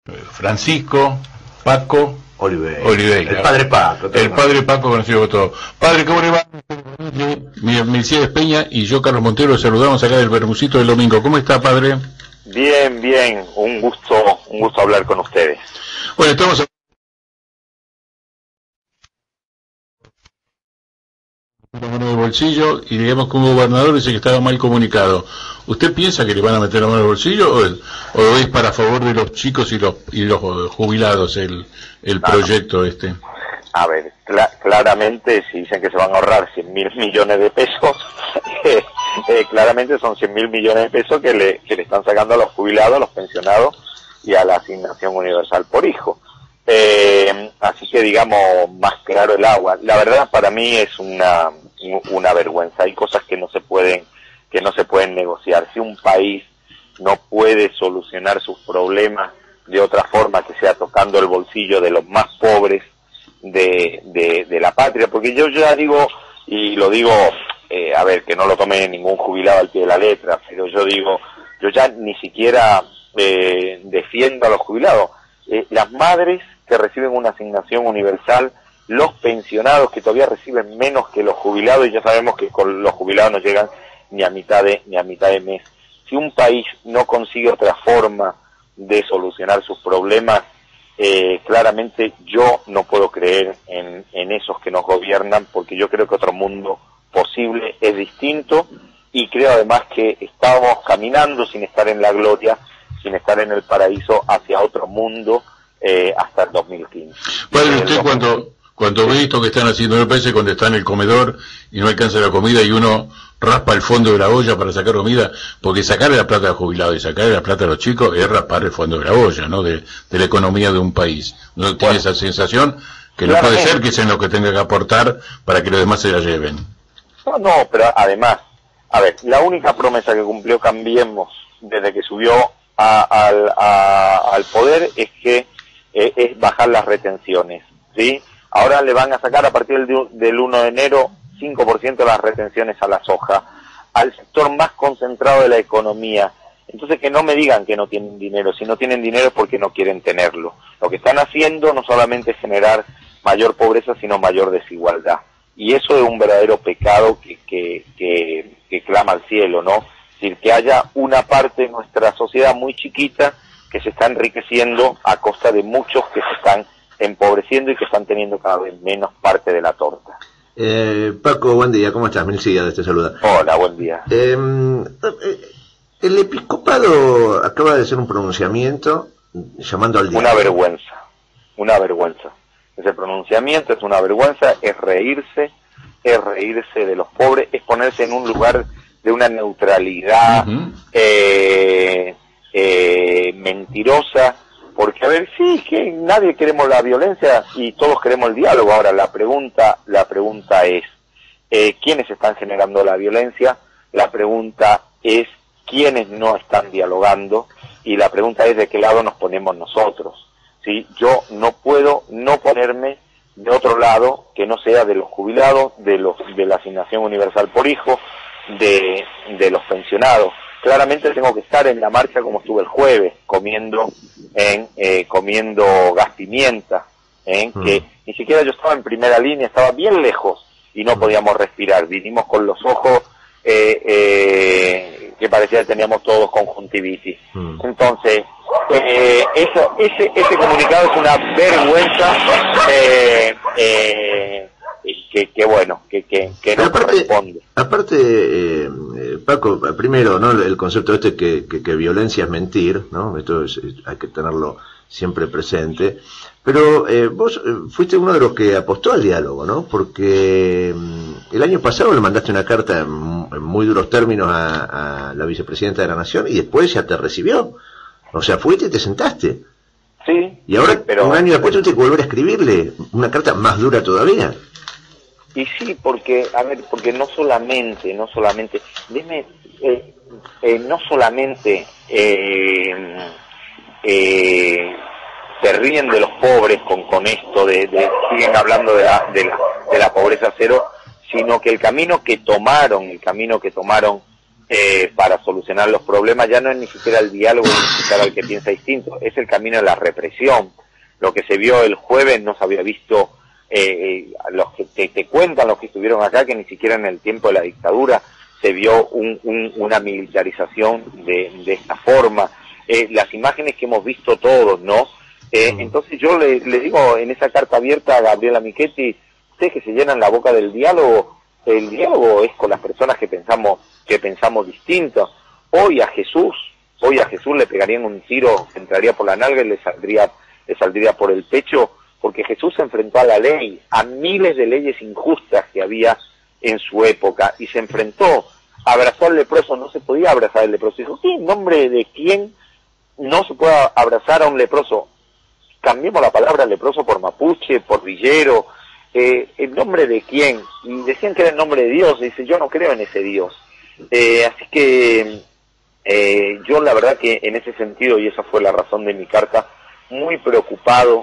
Francisco Paco Oliveira. El padre Paco. El padre Paco, conocido por todo. Padre, ¿cómo le va? Mercedes Peña y yo, Carlos Montero, saludamos acá del Bermucito del domingo. ¿Cómo está, padre? Bien, bien. Un gusto hablar con ustedes. Bueno, estamos la mano del bolsillo y digamos que un gobernador dice que estaba mal comunicado. ¿Usted piensa que le van a meter la mano al bolsillo o es para favor de los chicos y los jubilados el proyecto este? A ver, claramente si dicen que se van a ahorrar 100.000 millones de pesos, claramente son 100.000 millones de pesos que le están sacando a los jubilados, a los pensionados y a la asignación universal por hijo. Así que digamos, más claro el agua. La verdad para mí es una vergüenza. Hay cosas que no se pueden negociar. Si un país no puede solucionar sus problemas de otra forma que sea tocando el bolsillo de los más pobres de la patria, porque yo ya digo, y lo digo, a ver, que no lo tome ningún jubilado al pie de la letra, pero yo digo, yo ya ni siquiera defiendo a los jubilados. Las madres que reciben una asignación universal, los pensionados que todavía reciben menos que los jubilados, y ya sabemos que con los jubilados no llegan ni a mitad de mes. Si un país no consigue otra forma de solucionar sus problemas, claramente yo no puedo creer en esos que nos gobiernan, porque yo creo que otro mundo posible es distinto, y creo además que estamos caminando sin estar en la gloria, sin estar en el paraíso, hacia otro mundo hasta el 2015. Padre, usted cuando ve esto que están haciendo, me parece cuando está en el comedor y no alcanza la comida y uno raspa el fondo de la olla para sacar comida, porque sacarle la plata al jubilado y sacarle la plata a los chicos es raspar el fondo de la olla, ¿no? De la economía de un país. ¿No tiene esa sensación? Que no puede ser que sean los que tengan que aportar para que los demás se la lleven. No, pero además, a ver, la única promesa que cumplió Cambiemos desde que subió al poder es bajar las retenciones, ¿sí? Ahora le van a sacar a partir del 1 de enero 5% de las retenciones a la soja, al sector más concentrado de la economía. Entonces que no me digan que no tienen dinero. Si no tienen dinero es porque no quieren tenerlo. Lo que están haciendo no solamente es generar mayor pobreza, sino mayor desigualdad. Y eso es un verdadero pecado que clama al cielo, ¿no? Es decir, que haya una parte de nuestra sociedad muy chiquita que se está enriqueciendo a costa de muchos que se están empobreciendo y que están teniendo cada vez menos parte de la torta. Paco, buen día, ¿cómo estás? Melcíades te saluda. Hola, buen día. El episcopado acaba de hacer un pronunciamiento llamando al diálogo. Una vergüenza. Ese pronunciamiento es una vergüenza, es reírse de los pobres, es ponerse en un lugar de una neutralidad mentirosa. Porque, a ver, sí, que nadie queremos la violencia y todos queremos el diálogo. Ahora, la pregunta es, ¿quiénes están generando la violencia? La pregunta es, ¿quiénes no están dialogando? Y la pregunta es, ¿de qué lado nos ponemos nosotros? ¿Sí? Yo no puedo no ponerme de otro lado que no sea de los jubilados, de la asignación universal por hijo, de los pensionados. Claramente tengo que estar en la marcha como estuve el jueves, comiendo gas pimienta, que ni siquiera yo estaba en primera línea, estaba bien lejos y no podíamos respirar. Vinimos con los ojos que parecía que teníamos todos conjuntivitis. Entonces, ese comunicado es una vergüenza que no corresponde. Aparte, Paco, primero, ¿no? El concepto que violencia es mentir, ¿no? Esto hay que tenerlo siempre presente. Pero vos fuiste uno de los que apostó al diálogo, ¿no? Porque el año pasado le mandaste una carta en muy duros términos a la vicepresidenta de la Nación y después ya te recibió. O sea, fuiste y te sentaste. Sí. Y ahora, un año después, tuviste que volver a escribirle una carta más dura todavía. Y sí, porque no solamente se ríen de los pobres con esto siguen hablando de la pobreza cero, sino que el camino que tomaron para solucionar los problemas. Ya no es ni siquiera el diálogo ni siquiera al que piensa distinto, es el camino de la represión. Lo que se vio el jueves no se había visto, los que te cuentan, los que estuvieron acá, que ni siquiera en el tiempo de la dictadura se vio una militarización de esta forma. Las imágenes que hemos visto todos, ¿no? Entonces yo le digo en esa carta abierta a Gabriela Michetti, ustedes que se llenan la boca del diálogo, el diálogo es con las personas que pensamos distinto. Hoy a Jesús le pegarían un tiro, entraría por la nalga y le saldría por el pecho, porque Jesús se enfrentó a la ley, a miles de leyes injustas que había en su época, y se enfrentó, abrazó al leproso. No se podía abrazar al leproso. Dijo, ¿en nombre de quién no se puede abrazar a un leproso? Cambiemos la palabra leproso por mapuche, por villero, ¿en nombre de quién? Y decían que era en nombre de Dios. Dice, yo no creo en ese Dios. Así que yo la verdad que en ese sentido, y esa fue la razón de mi carta, muy preocupado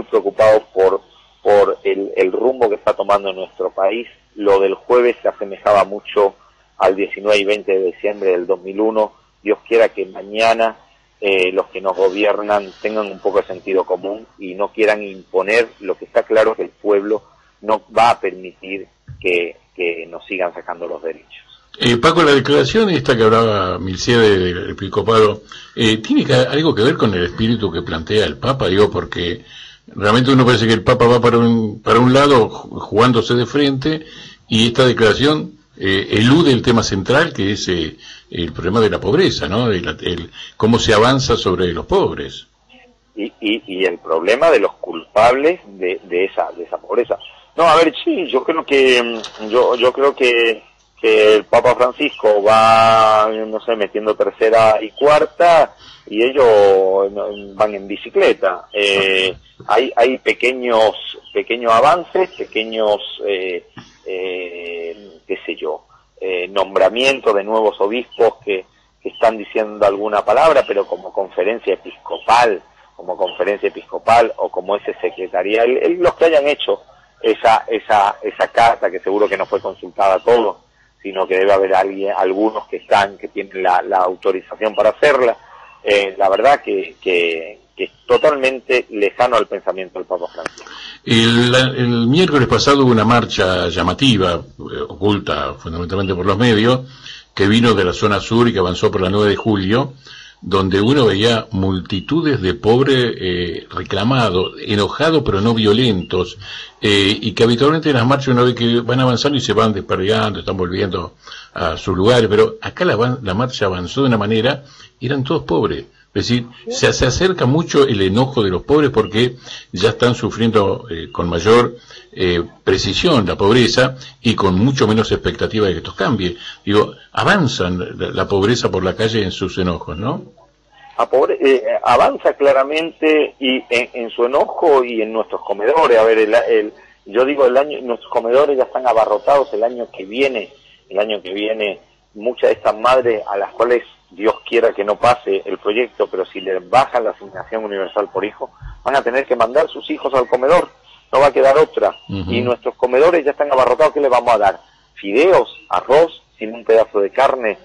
por el rumbo que está tomando nuestro país. Lo del jueves se asemejaba mucho al 19 y 20 de diciembre del 2001. Dios quiera que mañana los que nos gobiernan tengan un poco de sentido común y no quieran imponer. Lo que está claro es que el pueblo no va a permitir que nos sigan sacando los derechos. Paco, la declaración esta que hablaba Milciade del episcopado, ¿tiene algo que ver con el espíritu que plantea el Papa? Digo, porque realmente uno parece que el Papa va para un lado jugándose de frente, y esta declaración elude el tema central, que es el problema de la pobreza, ¿no? Cómo se avanza sobre los pobres. Y el problema de los culpables de esa pobreza. No, a ver, sí, yo creo que el Papa Francisco va, no sé, metiendo tercera y cuarta, y ellos van en bicicleta. Hay pequeños avances, pequeños, qué sé yo, nombramientos de nuevos obispos que están diciendo alguna palabra, pero como conferencia episcopal o como ese secretarial, los que hayan hecho esa carta, que seguro que no fue consultada a todos, sino que debe haber algunos que tienen la autorización para hacerla. La verdad que es totalmente lejano al pensamiento del Papa Francisco. El miércoles pasado hubo una marcha llamativa, oculta fundamentalmente por los medios, que vino de la zona sur y que avanzó por la 9 de julio, donde uno veía multitudes de pobres reclamados, enojados pero no violentos, y que habitualmente en las marchas uno ve que van avanzando y se van desperdigando, están volviendo a sus lugares, pero acá la marcha avanzó de una manera, eran todos pobres. Es decir, se acerca mucho el enojo de los pobres porque ya están sufriendo con mayor precisión la pobreza y con mucho menos expectativa de que esto cambie. Digo, avanzan la pobreza por la calle en sus enojos, ¿no? Avanza claramente y en su enojo y en nuestros comedores. A ver, yo digo, nuestros comedores ya están abarrotados el año que viene, muchas de estas madres a las cuales Dios quiera que no pase el proyecto, pero si les bajan la asignación universal por hijo, van a tener que mandar sus hijos al comedor, no va a quedar otra. Y nuestros comedores ya están abarrotados. ¿Qué les vamos a dar? Fideos, arroz, sin un pedazo de carne,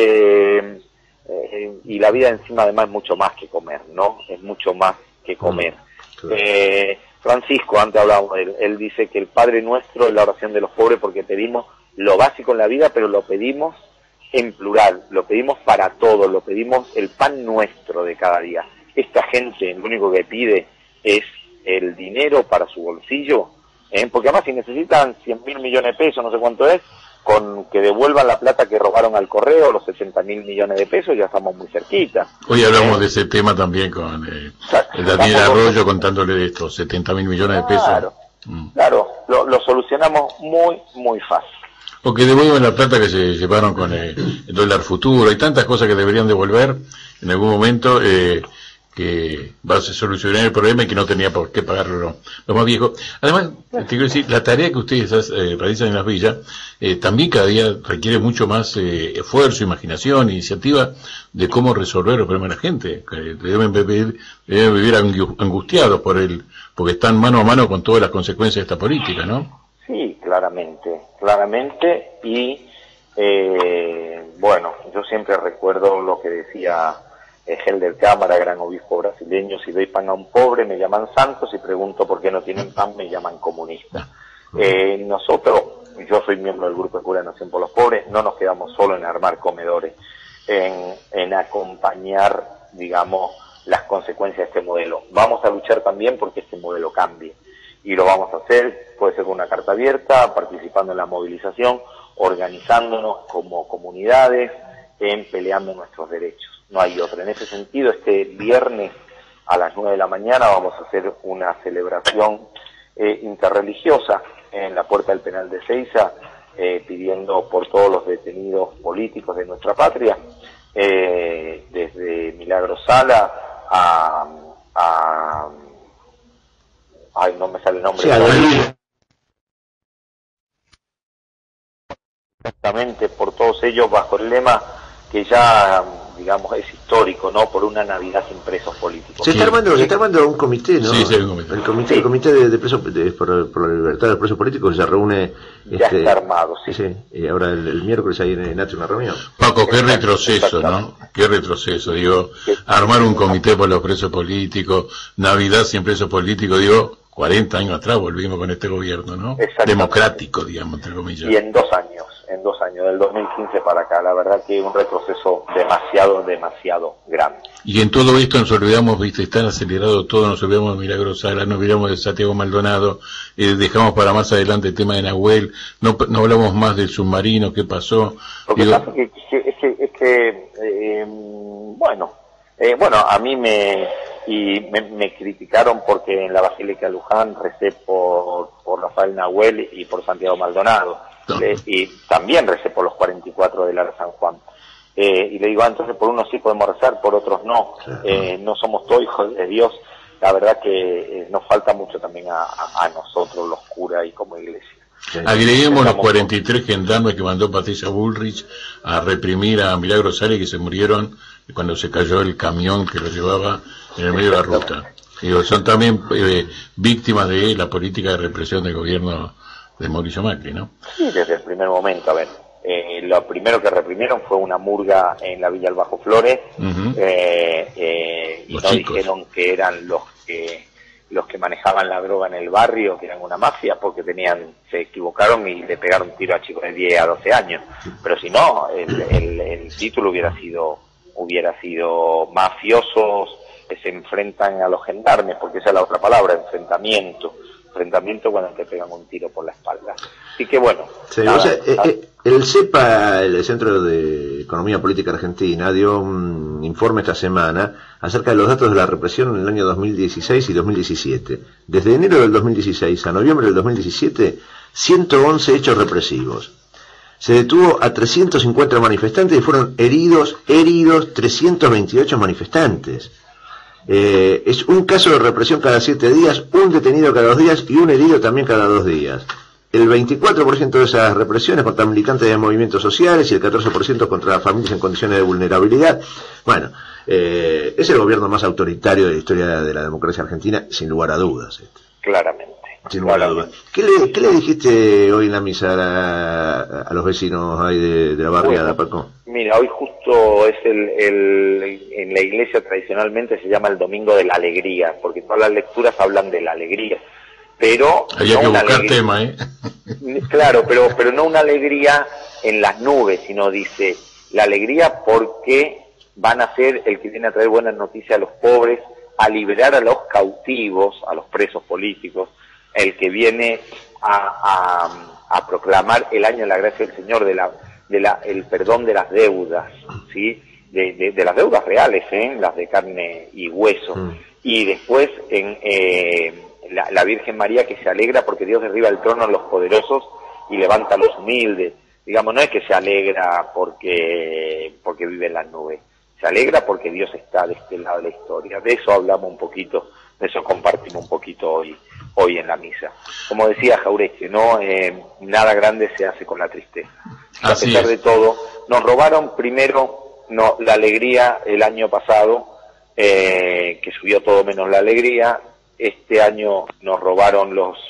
y la vida encima además es mucho más que comer, ¿no? Es mucho más que comer. Francisco, antes hablábamos de él dice que el Padre Nuestro es la oración de los pobres porque pedimos lo básico en la vida, pero lo pedimos en plural, lo pedimos para todos, lo pedimos el pan nuestro de cada día. Esta gente lo único que pide es el dinero para su bolsillo, porque además si necesitan 100.000 millones de pesos, no sé cuánto es, con que devuelvan la plata que robaron al correo, los 70.000 millones de pesos, ya estamos muy cerquita. Hoy hablamos de ese tema también con Daniel Arroyo, contándole de estos 70.000 millones de pesos. Claro, lo solucionamos muy fácil. O que devuelvan la plata que se llevaron con el dólar futuro. Hay tantas cosas que deberían devolver en algún momento, que va a solucionar el problema y que no tenía por qué pagarlo los más viejos. Además, te quiero decir, la tarea que ustedes realizan en las villas también cada día requiere mucho más esfuerzo, imaginación, iniciativa de cómo resolver los problemas de la gente, que deben vivir angustiados porque están mano a mano con todas las consecuencias de esta política, ¿no? Sí, claramente, y bueno, yo siempre recuerdo lo que decía Helder Cámara, gran obispo brasileño: si doy pan a un pobre me llaman santo, si pregunto por qué no tienen pan me llaman comunista. Nosotros, yo soy miembro del Grupo de Cura de Nación por los Pobres, no nos quedamos solo en armar comedores, en acompañar, digamos, las consecuencias de este modelo. Vamos a luchar también porque este modelo cambie, y lo vamos a hacer, puede ser con una carta abierta, participando en la movilización, organizándonos como comunidades, peleando nuestros derechos. No hay otra. En ese sentido, este viernes a las 9 de la mañana vamos a hacer una celebración interreligiosa en la puerta del penal de Ezeiza, pidiendo por todos los detenidos políticos de nuestra patria, desde Milagro Sala ay, no me sale el nombre. Sí, exactamente, por todos ellos, bajo el lema que ya, digamos, es histórico, ¿no? Por una Navidad sin presos políticos. Se está armando un comité, ¿no? Sí, un comité. El comité de presos por la libertad de los presos políticos se reúne. Ya está armado, sí. Y ahora el miércoles hay en Nacho una reunión. Paco, qué retroceso, ¿no? Qué retroceso, digo, armar un comité por los presos políticos, Navidad sin presos políticos, digo, 40 años atrás volvimos con este gobierno, ¿no? Democrático, digamos, entre comillas. Y en 2 años, del 2015 para acá, la verdad que un retroceso demasiado grande. Y en todo esto nos olvidamos, viste, está acelerado todo, nos olvidamos de Milagro Sala, nos olvidamos de Santiago Maldonado, dejamos para más adelante el tema de Nahuel, no hablamos más del submarino, ¿qué pasó? Lo que pasa es que bueno, a mí me criticaron porque en la Basílica de Luján recé por Rafael Nahuel y por Santiago Maldonado, y también recé por los 44 de Lara San Juan. Y le digo, entonces por unos sí podemos rezar, por otros no. No somos todos hijos de Dios. La verdad que nos falta mucho también a nosotros, los curas, y como iglesia. Agreguemos los 43 gendarmes que mandó Patricia Bullrich a reprimir a Milagro Sala, que se murieron cuando se cayó el camión que los llevaba en el medio de la ruta. Digo, son también víctimas de la política de represión del gobierno de Mauricio Macri, ¿no? Sí, desde el primer momento. A ver, lo primero que reprimieron fue una murga en la Villa del Bajo Flores, y no chicos dijeron que eran los que manejaban la droga en el barrio, que eran una mafia, porque se equivocaron y le pegaron tiro a chicos de 10 a 12 años. Pero si no, el título hubiera sido mafiosos que se enfrentan a los gendarmes, porque esa es la otra palabra, enfrentamiento cuando te pegan un tiro por la espalda. Así que bueno. Sí, nada, el CEPA, el Centro de Economía Política Argentina, dio un informe esta semana acerca de los datos de la represión en el año 2016 y 2017. Desde enero del 2016 a noviembre del 2017, 111 hechos represivos. Se detuvo a 350 manifestantes y fueron heridos 328 manifestantes. Es un caso de represión cada 7 días, un detenido cada 2 días y un herido también cada 2 días. El 24% de esas represiones contra militantes de movimientos sociales y el 14% contra familias en condiciones de vulnerabilidad. Bueno, es el gobierno más autoritario de la historia de la democracia argentina, sin lugar a dudas. Claramente. Sin lugar a dudas. ¿Qué le dijiste hoy en la misa a los vecinos ahí de la barriada, Paco? Mira, hoy justo es en la iglesia tradicionalmente se llama el Domingo de la Alegría, porque todas las lecturas hablan de la alegría, pero había no que buscar alegría, tema, Claro, pero no una alegría en las nubes, sino dice la alegría porque van a ser el que viene a traer buenas noticias a los pobres, a liberar a los cautivos, a los presos políticos, el que viene a proclamar el año de la gracia del Señor, el perdón de las deudas, ¿sí? De las deudas reales, las de carne y hueso. Y después la Virgen María, que se alegra porque Dios derriba el trono a los poderosos y levanta a los humildes. Digamos, no es que se alegra porque vive en las nubes, se alegra porque Dios está de este lado de la historia. De eso hablamos un poquito, de eso compartimos un poquito hoy en la misa. Como decía Jauretche, ¿no? Nada grande se hace con la tristeza. A pesar de todo, nos robaron primero la alegría el año pasado, que subió todo menos la alegría. Este año nos robaron los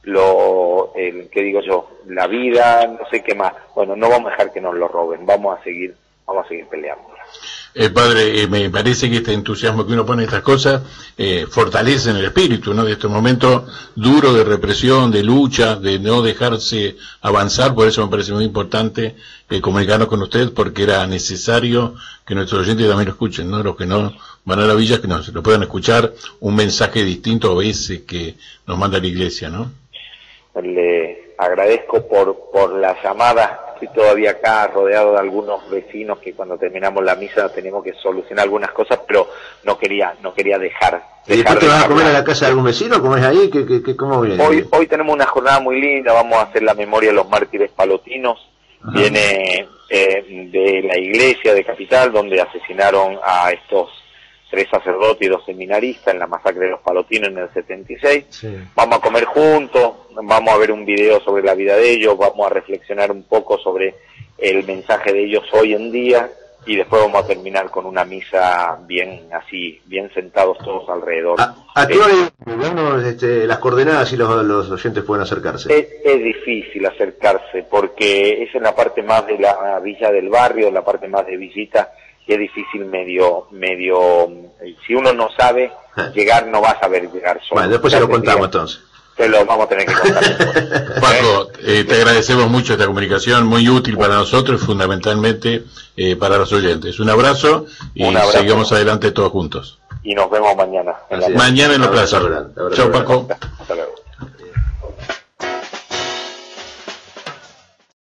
¿qué digo yo? La vida, no sé qué más. Bueno, no vamos a dejar que nos lo roben, vamos a seguir peleando. Padre, me parece que este entusiasmo que uno pone en estas cosas fortalece en el espíritu, ¿no? De estos momentos duros de represión, de lucha, de no dejarse avanzar. Por eso me parece muy importante comunicarnos con usted, porque era necesario que nuestros oyentes también lo escuchen, ¿no? Los que no van a la villa, que nos lo puedan escuchar, un mensaje distinto a veces que nos manda la Iglesia, ¿no? Le agradezco por la llamada. Estoy todavía acá rodeado de algunos vecinos que cuando terminamos la misa tenemos que solucionar algunas cosas, pero no quería dejar. ¿Y después te vas a comer a la casa de algún vecino? ¿Comés ahí? ¿Cómo viene? Hoy tenemos una jornada muy linda, vamos a hacer la memoria de los mártires palotinos. Ajá. Viene de la iglesia de Capital, donde asesinaron a estos 3 sacerdotes y 2 seminaristas en la masacre de los palotinos en el 76. Sí. Vamos a comer juntos, vamos a ver un video sobre la vida de ellos, vamos a reflexionar un poco sobre el mensaje de ellos hoy en día, y después vamos a terminar con una misa bien sentados todos alrededor. ¿A qué hora las coordenadas y los oyentes pueden acercarse? Es difícil acercarse, porque es en la parte más de la villa del barrio, la parte más de Villita, y es difícil medio, si uno no sabe llegar, no va a saber llegar solo. Bueno, después se lo contamos entonces. Te lo vamos a tener que contar. Paco, te agradecemos mucho esta comunicación, muy útil para nosotros y fundamentalmente para los oyentes. Un abrazo y seguimos adelante todos juntos. Y nos vemos mañana. Mañana en la plaza. Chao, Paco.